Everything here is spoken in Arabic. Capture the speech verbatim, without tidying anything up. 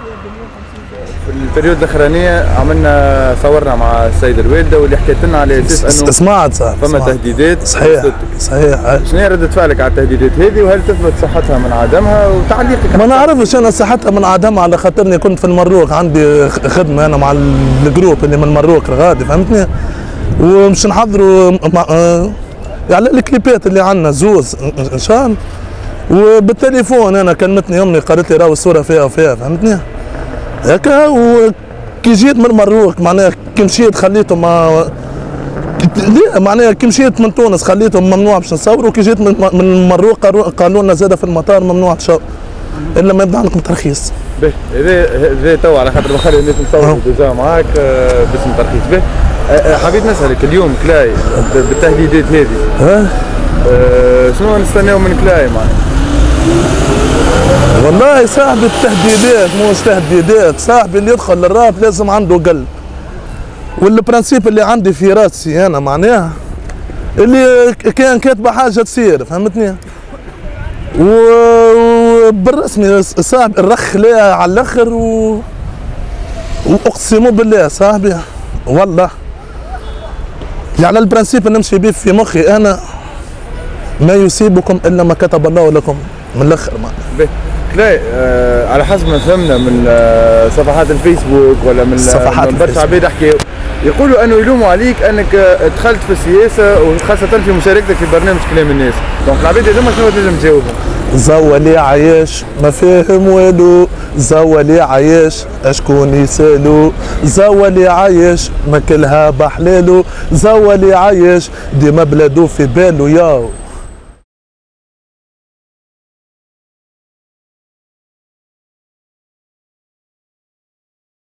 في البريود الاخرانيه عملنا صورنا مع السيده الوالده واللي حكيت لنا على اساس انه سمعت صح فما تهديدات. صحيح صحيح. شنو هي رده فعلك على التهديدات هذه وهل تثبت صحتها من عدمها وتعليقك؟ ما نعرفش انا صحتها من عدمها على خاطرني كنت في المروك عندي خدمه انا مع الجروب اللي من المروك غادي فهمتني ومش نحضروا مع يعني الكليبات اللي عندنا زوز ان شاء الله وبالتليفون انا كلمتني امي قالت لي راهو الصوره فيها وفيها فهمتني هكا وكي جيت من المروك معناها كي مشيت خليتهم ما ليه معناها كي مشيت من تونس خليتهم ممنوع باش نصوروا وكي جيت من المروك قالوا لنا زاد في المطار ممنوع تصور الا ما يبدا عندكم ترخيص. باهي هذا هذا تو على خاطر بخلي الناس نصوروا ديجا معاك باسم ترخيص. باهي حبيت نسالك اليوم كلاي بالتهديدات هذه ها شنو نستناو من كلاي معناها؟ والله صاحبي التهديدات مش تهديدات، صاحبي اللي يدخل للراب لازم عنده قلب. والبرانسيب اللي عندي في راسي انا معناها اللي كان كاتبه حاجه تصير فهمتني؟ وبالرسمي صاحبي الرخ ليها على الاخر و... واقسم بالله صاحبي والله يعني البرانسيب اللي نمشي بيه في مخي انا ما يصيبكم الا ما كتب الله لكم من الاخر معناها. كلاي آه على حسب ما فهمنا من آه صفحات الفيسبوك ولا من صفحات من برشا عباد حكيوا يقولوا انه يلوموا عليك انك آه دخلت في السياسه وخاصه في مشاركتك في برنامج كلام الناس، دونك العباد هذوما شنو تنجم تجاوبهم؟ زولي عايش ما فاهم والو، زولي عايش اشكون يسالو، زولي عايش ما كلها بحلالو، زولي عايش ديما بلادو في بالو ياو.